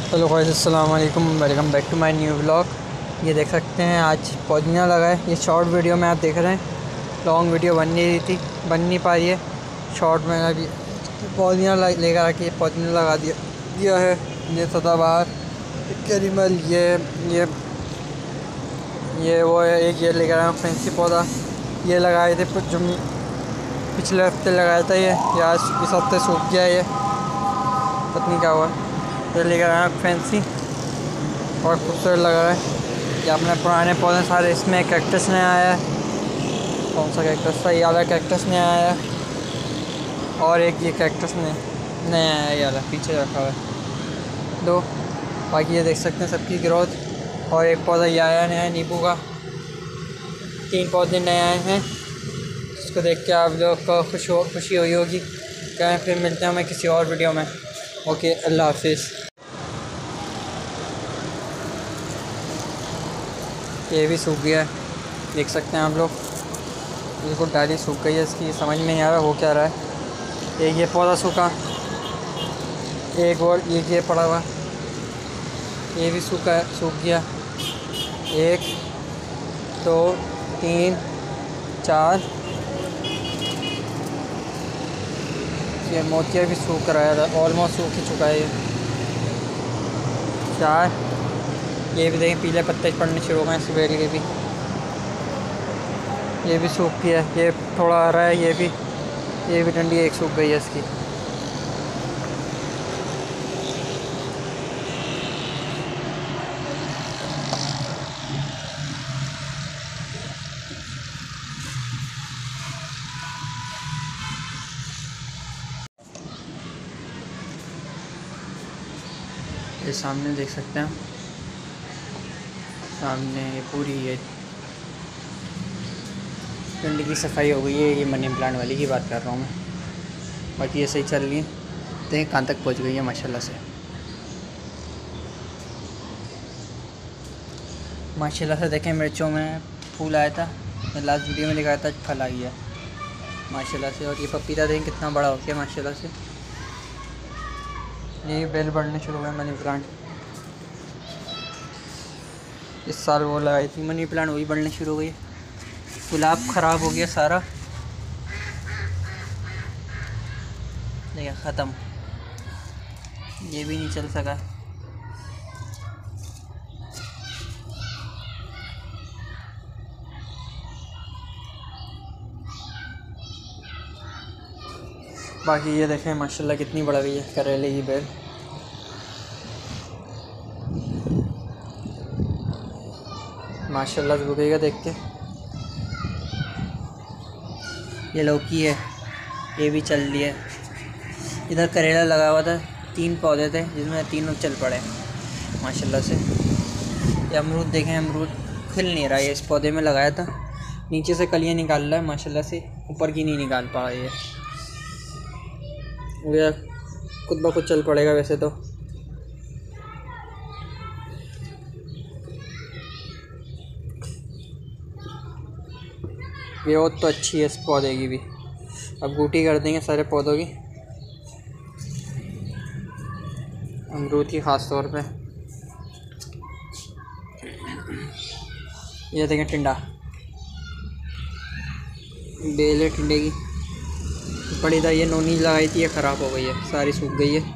Hello guys, अस्सलाम वालेकुम, welcome back to my new vlog. ये देख सकते हैं आज पुदीना लगा है। ये शॉर्ट वीडियो में आप देख रहे हैं, लॉन्ग वीडियो बन नहीं रही थी, बन नहीं पा रही है। शॉर्ट में अभी पुदीना लेकर आके पुदीना लगा दिया है। ये सदाबहार कैरिमल, ये वो है। एक ये लेकर आया फैंसी पौधा, ये लगाए थे जो पिछले हफ्ते लगाया था। ये आज इस हफ्ते सूख गया है। ये पता नहीं क्या हुआ। ये लेकर आया फैंसी और खूबसूरत लग रहा है। ये अपने पुराने पौधे सारे, इसमें कैक्टस नया आया है। कौन सा कैक्टस था? ये वाला कैक्टस नया आया है और एक ये कैक्टस नया आया है। ये वाला पीछे रखा हुआ है दो। बाकी ये देख सकते हैं सबकी ग्रोथ। और एक पौधा ये आया नया नींबू का। 3 पौधे नए आए हैं, इसको देख के आप लोग को खुशी हुई होगी। क्या फिर मिलते हैं हमें किसी और वीडियो में। ओके, अल्लाह हाफिज़। ये भी सूख गया है, देख सकते हैं आप लोग। बिल्कुल डाली सूख गई है इसकी, समझ में नहीं आ रहा हो क्या रहा है। एक ये पौधा सूखा, एक और ये पड़ा हुआ, ये भी सूख गया। 1 2 3 4, ये मोतिया भी सूख रहा है, ऑलमोस्ट सूख ही चुका है ये। 4, ये भी देखें पीले पत्ते पड़ने शुरू हो गए हैं बेल के भी। ये भी सूख गया, ये थोड़ा आ रहा है। ये भी डंडी एक सूख गई है इसकी। ये सामने देख सकते हैं, सामने ये पूरी ये डंडी की सफाई हो गई है। ये मनी प्लांट वाली की बात कर रहा हूँ मैं। बाकी ये सही चल रही है, देखें कहाँ तक पहुँच गई है माशाल्लाह से। माशाल्लाह से देखें, मिर्चों में फूल आया था, मैं लास्ट वीडियो में दिखाया था, फल आई है माशाल्लाह से। और ये पपीता देखें कितना बड़ा हो गया माशाल्लाह से। ये बेल बढ़ने शुरू हुए मनी प्लांट। इस साल वो लगाई थी मनी प्लांट, वही बढ़ने शुरू हो गई। गुलाब ख़राब हो गया सारा, देखिए ख़त्म, ये भी नहीं चल सका। बाकी ये देखें माशाल्लाह कितनी बढ़ गई है करेले की बेल। माशाल्लाह से रुकेगा देख के। ये लौकी है, ये भी चल रही है। इधर करेला लगा हुआ था, 3 पौधे थे जिसमें तीनों चल पड़े माशाल्लाह से। ये अमरूद देखें, अमरूद खिल नहीं रहा है। इस पौधे में लगाया था, नीचे से कलियाँ निकाल रहा है माशाल्लाह से, ऊपर की नहीं निकाल पा रही है। ये खुद ब खुद चल पड़ेगा वैसे तो। ग्रोथ तो अच्छी है इस पौधे की भी। अब बूटी कर देंगे सारे पौधों की, अमरूद की ख़ास तौर पे। ये देखें टिंडा, बेल है टिंडे की पड़ी था। ये नोनी लगाई थी, ये ख़राब हो गई है, सारी सूख गई है।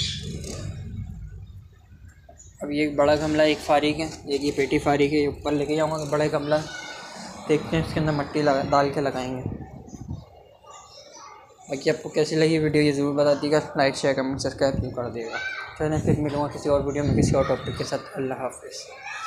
अब ये बड़ा गमला एक फारिग है, एक ये पेटी फारिग है। ये ऊपर लेके जाऊँगा तो बड़ा गमला, देखते हैं इसके अंदर मट्टी डाल के लगाएंगे। बाकी आपको कैसी लगी वीडियो ये ज़रूर बता दीजिएगा। लाइक शेयर कमेंट सब्सक्राइब कर देगा। चलिए फिर मिलूँगा किसी और वीडियो में किसी और टॉपिक के साथ। अल्लाह हाफिज़।